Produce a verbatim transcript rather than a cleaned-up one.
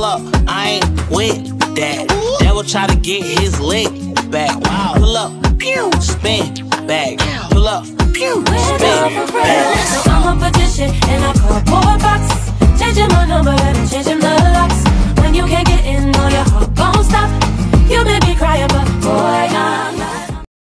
Hold up, I ain't with that. Devil try to get his leg back. Pull up, pew, spin back. Pull up, pew, spin back.